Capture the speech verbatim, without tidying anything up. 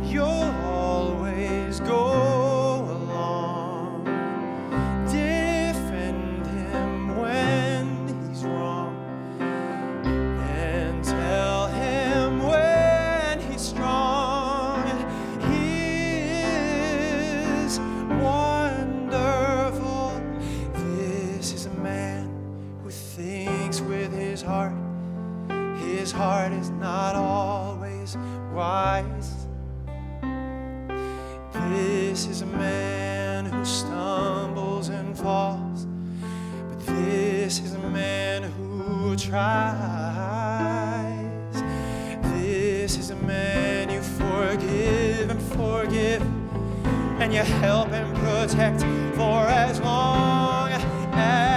you'll always go along. Defend him when he's wrong, and tell him when he's strong. He is wonderful. This is a man who thinks with his heart. His heart is not always wise. This is a man who stumbles and falls, but this is a man who tries. This is a man you forgive and forgive, and you help and protect for as long as